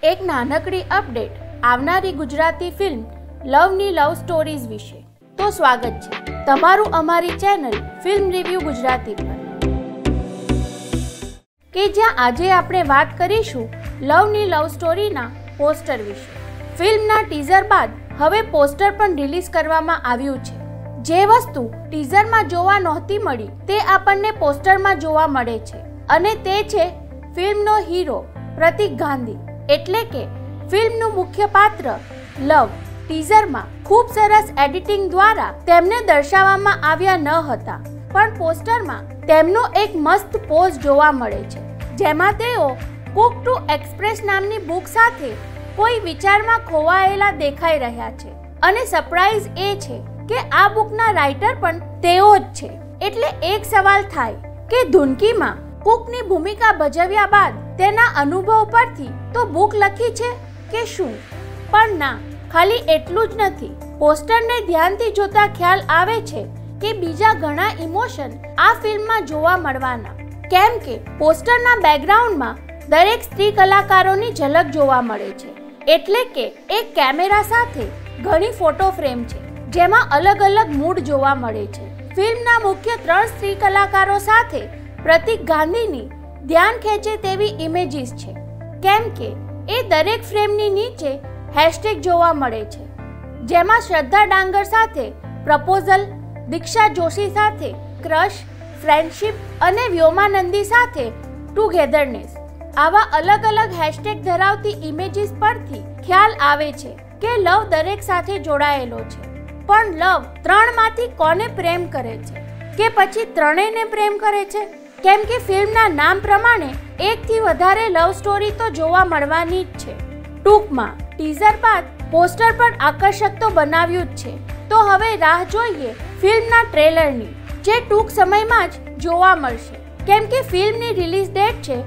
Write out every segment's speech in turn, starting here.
એક નાનકડી અપડેટ આવનારી ગુજરાતી ફિલ્મ લવની લવ સ્ટોરીઝ વિશે. તો સ્વાગત છે તમારું અમારી ચેનલ ફિલ્મ રિવ્યુ ગુજરાતી પર, કે જ્યાં આજે આપણે વાત કરીશું લવની લવ સ્ટોરીના પોસ્ટર વિશે. ફિલ્મના ટીઝર બાદ હવે પોસ્ટર પણ રિલીઝ કરવામાં આવ્યું છે. જે વસ્તુ ટીઝરમાં જોવા નહોતી મળી તે આપણને પોસ્ટરમાં જોવા મળે છે, અને તે છે ફિલ્મનો હીરો પ્રતીક ગાંધી, એટલે કે ફિલ્મનું મુખ્ય પાત્ર લવ. ટીઝરમાં ખૂબ સરસ એડિટિંગ દ્વારા તેમને દર્શાવવામાં આવ્યા ન હતા, પણ પોસ્ટરમાં તેમનો એક મસ્ત પોઝ જોવા મળે છે, જેમાં તેઓ કુક ટુ એક્સપ્રેસ નામની બુક સાથે કોઈ વિચારમાં ખોવાયેલા દેખાઈ રહ્યા છે. અને સરપ્રાઈઝ એ છે કે આ બુકના રાઇટર પણ તેઓ જ છે. એટલે એક સવાલ થાય કે ધૂનકીમાં કુકની ભૂમિકા ભજવ્યા બાદ તેના અનુભવ પરથી તો બુક લખી છે કે શું? પણ ના, ખાલી એટલું જ નથી. પોસ્ટરને ધ્યાનથી જોતા ખ્યાલ આવે છે કે બીજા ઘણા ઇમોશન આ ફિલ્મમાં જોવા મળવાના, કેમ કે પોસ્ટરના બેકગ્રાઉન્ડમાં દરેક સ્ત્રી કલાકારોની ઝલક જોવા મળે છે. એટલે કે એક કેમેરા સાથે ઘણી ફોટો ફ્રેમ છે, જેમાં અલગ અલગ મૂડ જોવા મળે છે. ફિલ્મના મુખ્ય 3 સ્ત્રી કલાકારો સાથે પ્રતીક ગાંધીની ધ્યાન ખેંચે તેવી ઇમેજીસ છે, કેમ કે એ દરેક ફ્રેમની નીચે હેશટેગ જોવા મળે છે, જેમાં શ્રદ્ધા ડાંગર સાથે પ્રપોઝલ, દીક્ષા જોશી સાથે ક્રશ, ફ્રેન્ડશિપ અને વ્યોમાનંદી સાથે ટુગેધરનેસ. આવા અલગ અલગ હેશટેગ ધરાવતી ઇમેજીસ પરથી ખ્યાલ આવે છે કે લવ દરેક સાથે જોડાયેલો છે. પણ લવ 3 માંથી કોને પ્રેમ કરે છે, કે પછી ત્રણેયને પ્રેમ કરે છે? કેમ કે ફિલ્મના નામ પ્રમાણે 1 થી વધારે લવ સ્ટોરી તો જોવા મળવાની જ છે. ટૂંકમાં ટીઝર બાદ પોસ્ટર પણ આકર્ષક તો બનાવ્યું જ છે. તો હવે રાહ જોઈએ ફિલ્મના ટ્રેલરની, જે ટૂંક સમયમાં જ જોવા મળશે, કેમ કે ફિલ્મની રિલીઝ ડેટ છે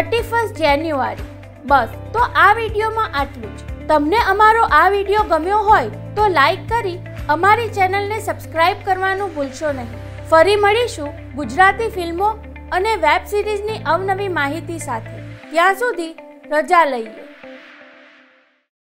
31 જાન્યુઆરી. બસ, તો આ વિડીયોમાં આટલું જ. તમને અમારો આ વિડીયો ગમ્યો હોય તો લાઈક કરી અમારી ચેનલને સબસ્ક્રાઇબ કરવાનું ભૂલશો નહીં. ફરી મળીશું ગુજરાતી ફિલ્મો અને વેબ સિરીઝની અવનવી માહિતી સાથે. ત્યાં સુધી રજા લઈએ.